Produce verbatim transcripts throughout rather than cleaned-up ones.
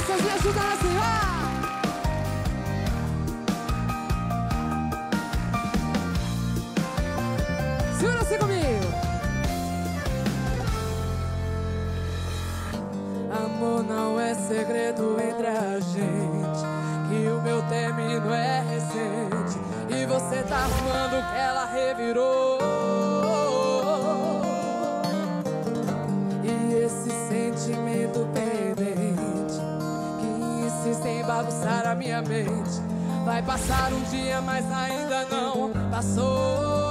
vocês me ajudam assim, vai! Segura-se comigo! Amor, não é segredo entre a gente que o meu término é recente e você tá arrumando que ela revirou. E esse sentimento pendente que insiste em bagunçar a minha mente vai passar um dia, mas ainda não passou.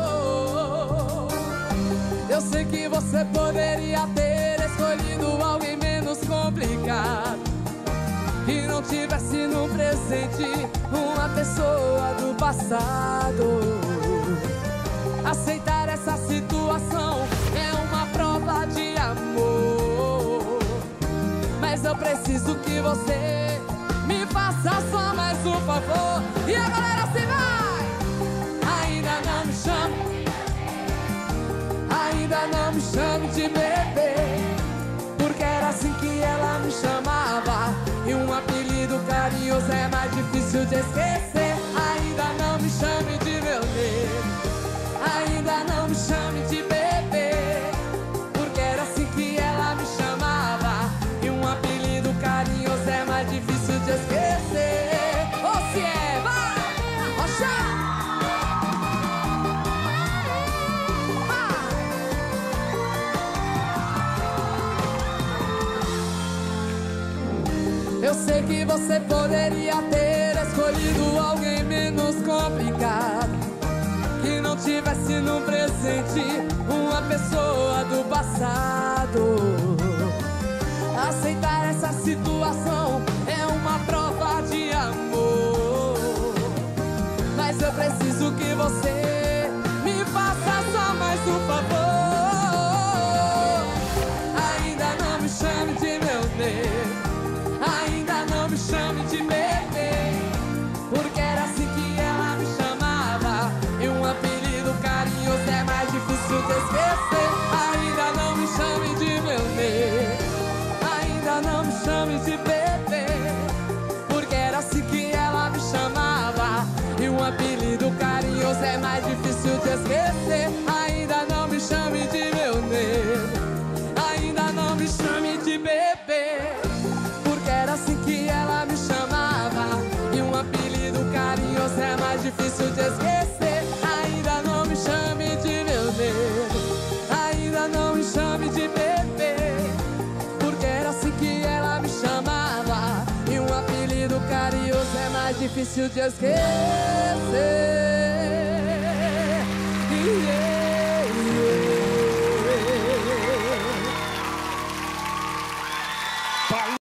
Eu sei que você poderia ter escolhido alguém menos complicado, que não tivesse no presente uma pessoa do passado. Aceitar essa situação é uma prova de amor, mas eu preciso que você me faça só mais um favor. E a galera se vai! Ainda não me chama, ainda não me chame de bebê, porque era assim que ela me chamava, e um apelido carinhoso é mais difícil de esquecer. Ainda não me chame de meu nego, ainda não me chame de bebê, porque era assim que ela me chamava, e um apelido carinhoso é mais difícil de esquecer. Ô, se é, vai! Rocha! Eu sei que você poderia ter escolhido alguém menos complicado, que não tivesse no presente uma pessoa do passado. Aceitar essa situação é uma prova de amor, mas eu preciso que você me faça só mais um favor. Ainda não me chame de meu nego, ainda não me chame de bebê, porque era assim que ela me chamava, e um apelido carinhoso é mais difícil de esquecer. Ainda não me chame de meu nego, ainda não me chame de bebê, porque era assim que ela me chamava, e um apelido carinhoso é mais difícil de esquecer. Ainda não me chame de meu nego, ainda não me chame de bebê, era assim que ela me chamava, e um apelido carinhoso é mais difícil de esquecer. Ainda não me chame de meu nego, ainda não me chame de bebê, porque era assim que ela me chamava, e um apelido carinhoso é mais difícil de esquecer.